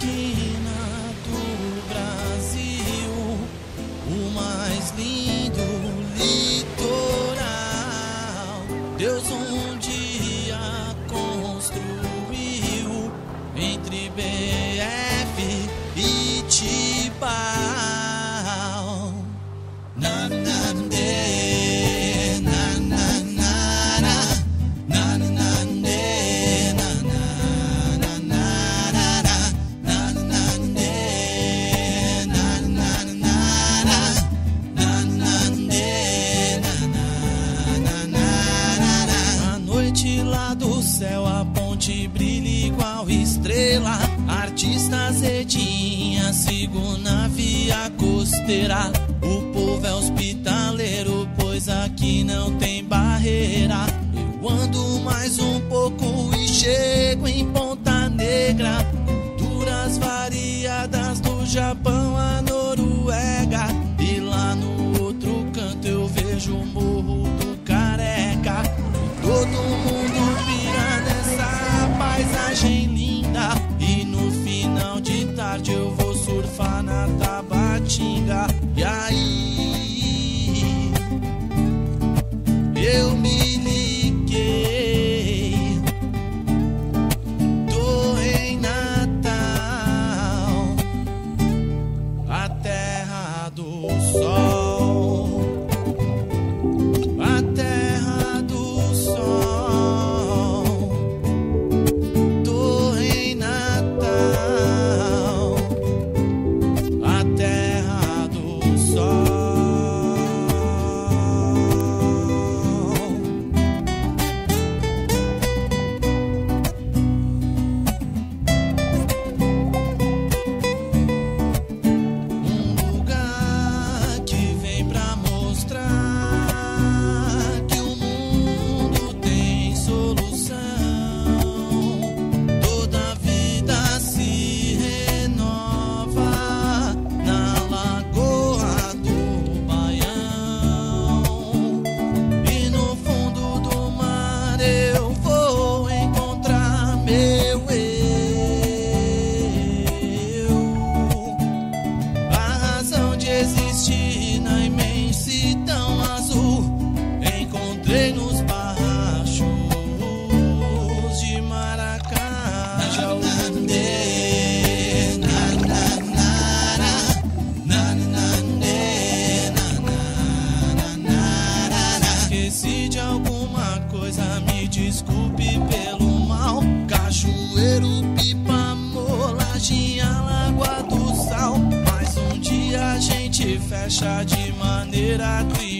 esquina do Brasil, o mais lindo litoral, Deus um dia construiu entre BF e Tibau. Na, na, de, na, na, na, na, na, na, de, na, na, na, na, na, na, na, de, na, na, na, na, na, de, na, na, na. A noite lá do céu, a ponte brilha igual estrela. Artistas redinhas, sigo na via costeira. O povo é hospitaleiro, pois aqui não tem barreira. Eu ando mais um pouco e chego em Ponta Negra. Culturas variadas do Japão à Noruega. E lá no outro canto eu vejo o Morro do Careca. Todo mundo pira nessa paisagem linda. E no final de tarde eu vou surfar na Tabatinga. E aí eu me liguei, tô em Natal, a terra do sol, a terra do sol. Tô em Natal, a terra do sol. Um lugar que vem pra mostrar que o mundo tem solução. Toda vida se renova na Lagoa do Baião. E no fundo do mar eu vou encontrar meu eu. A razão de existir na imensidão azul encontrei nos barrachos de Maracajá. Esqueci de alguma coisa, me desculpe pelo mal. Cajueiro, Pipa, Molagem, Lagoa do Sal. Mas um dia a gente fecha de maneira